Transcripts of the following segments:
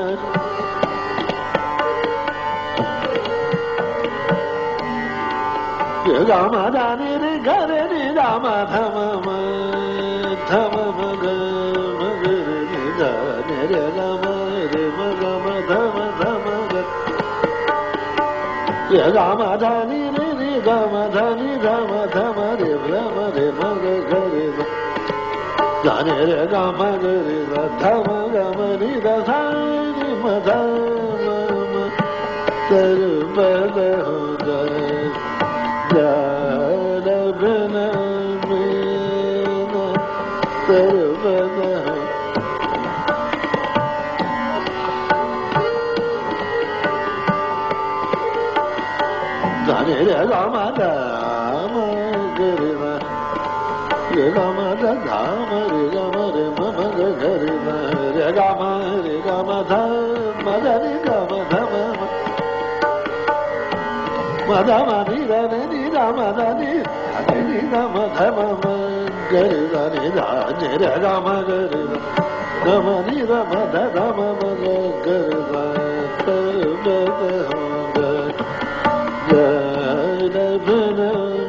Gama dani re gare ni dama thama ma thama ma ga ma ga re ni da ne re gama re ma gama thama thama ga ya gama dani re ni gama dani dama thama re ma ga ga re ma da ne re gama ga re da thama gama ni da sa ni ma thama ma tar ba da ho da Bana mena sarvana Dani re gama dama garima re gama dama re gama re mama garima re gama dama dani gama dama Madama ni da ni da madani ni da madama gare da ni da ni da gama gare da gama ni da madama gare da tar ba da ga da bana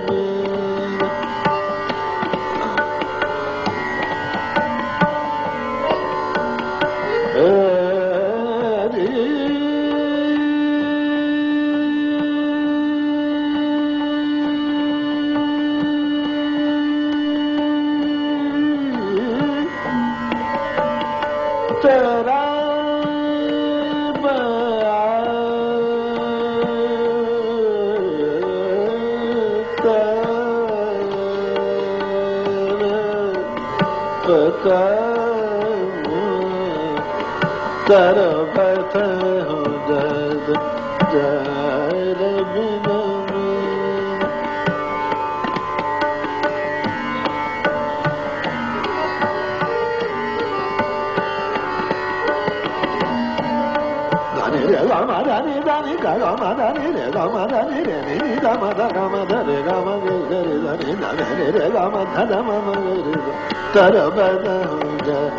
Tarafat ho dad jar bina Dani re gama dani dani gama dani re gama dani re ni gama da gama da re gama re dani dani re gama da gama re tarafat ho dad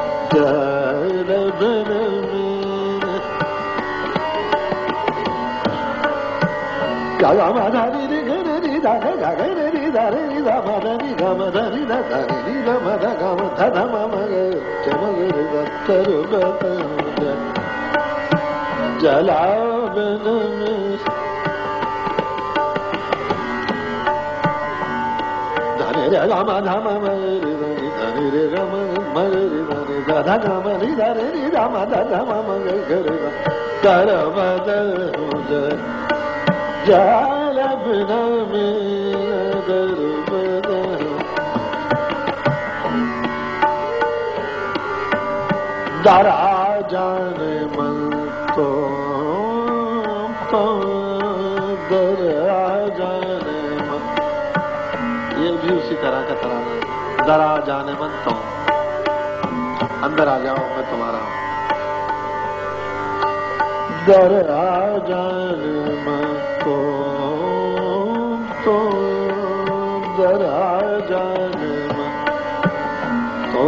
Gama dani ni gane ni da gane ni da re ni da ma da ni gama dani da dani ni da ma da gama da da ma ma ga chama ga re da taru ba ta da jala ben dani re gama da ma ma re dani re gama ma re dani da da gama ni da re ni da ma da da ma ma ga re da taru ba ta da Jala bina mera darbada Dara jane man to Dara jane man ये भी उसी तरह का तराना दरा जाने मन तो अंदर आ जाओ मैं तुम्हारा हूं दरा जाने मन तो दरा जाने मन तो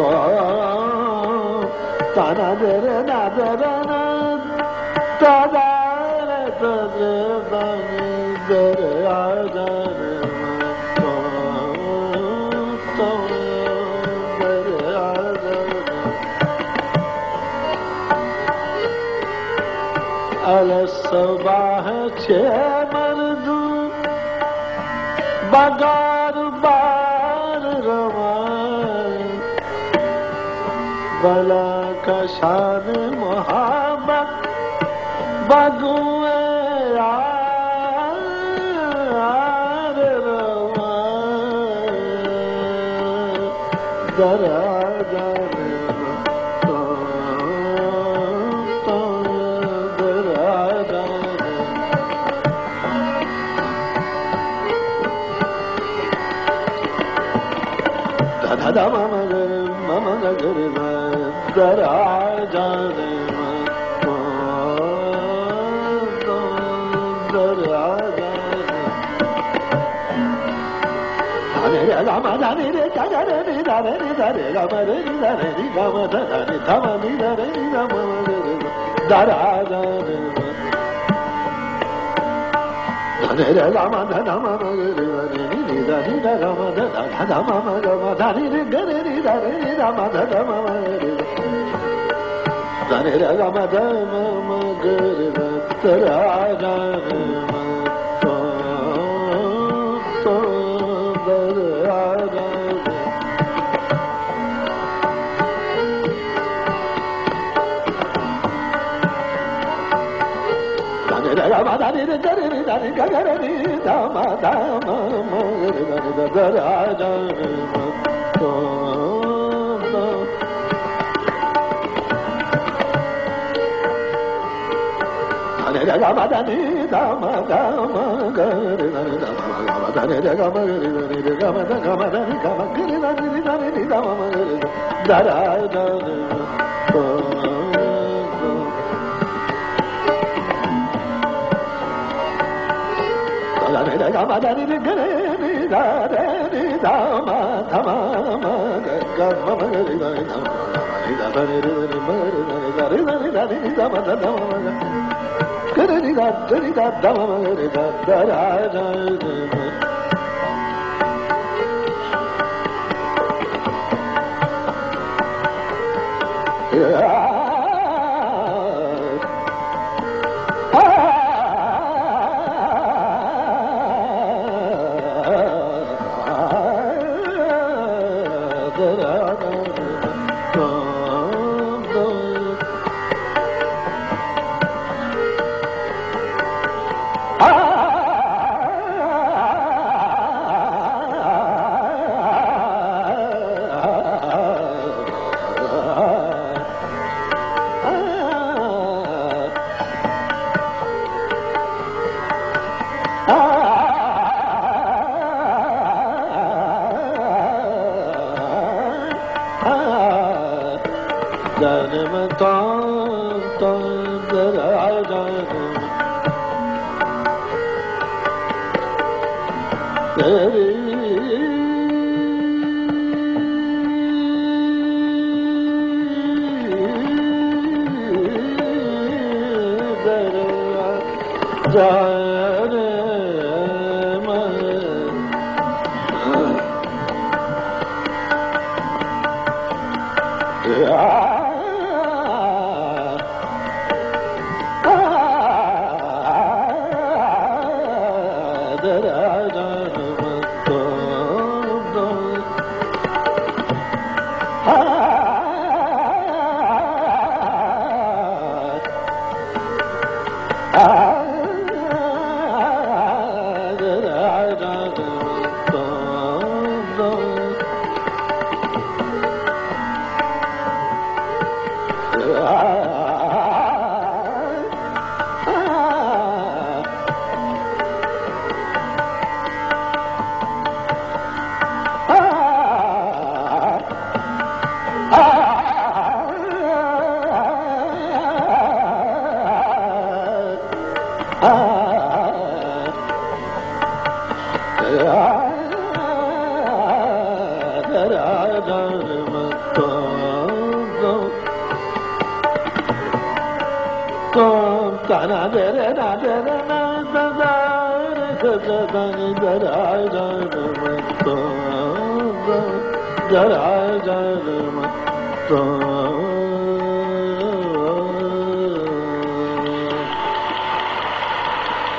ताना दरे ना दरा ना तादारे तदरे दानी दरा जाने मन तो दरा जाने अलसबाह छे मर्दू बगार बार रवान बला का शान मोहब्बत बगुए यार रवान दरा जाने da mama ga gare ma dara jane ma dara jane re ga ma da re ga ga re da re da re ga ma re da re ga ma da re da ma ni da re da ma re Jara